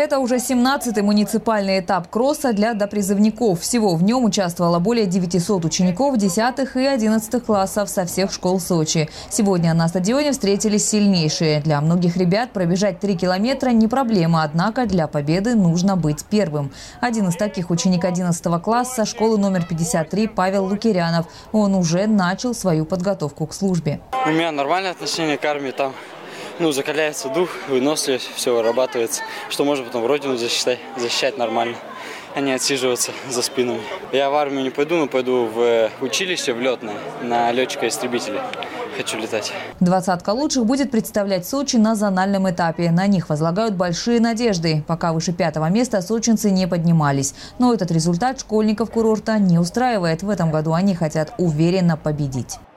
Это уже 17-й муниципальный этап кросса для допризывников. Всего в нем участвовало более 900 учеников 10 и 11 классов со всех школ Сочи. Сегодня на стадионе встретились сильнейшие. Для многих ребят пробежать 3 километра не проблема, однако для победы нужно быть первым. Один из таких ученик 11 класса школы номер 53 Павел Лукерянов. Он уже начал свою подготовку к службе. У меня нормальное отношение к армии, там закаляется дух, выносливость, все вырабатывается, что можно потом родину защищать нормально, а не отсиживаться за спинами. Я в армию не пойду, но пойду в училище, в летное, на летчика-истребителя. Хочу летать. 20 лучших будет представлять Сочи на зональном этапе. На них возлагают большие надежды. Пока выше 5-го места сочинцы не поднимались. Но этот результат школьников курорта не устраивает. В этом году они хотят уверенно победить.